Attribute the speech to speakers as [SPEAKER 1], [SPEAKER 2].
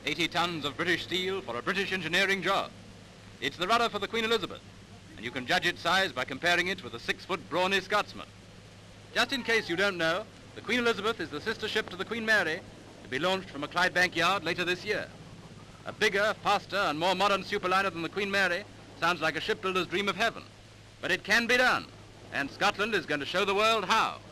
[SPEAKER 1] 80 tons of British steel for a British engineering job. It's the rudder for the Queen Elizabeth, and you can judge its size by comparing it with a 6-foot brawny Scotsman. Just in case you don't know, the Queen Elizabeth is the sister ship to the Queen Mary, to be launched from a Clydebank yard later this year. A bigger, faster, and more modern superliner than the Queen Mary sounds like a shipbuilder's dream of heaven. But it can be done, and Scotland is going to show the world how.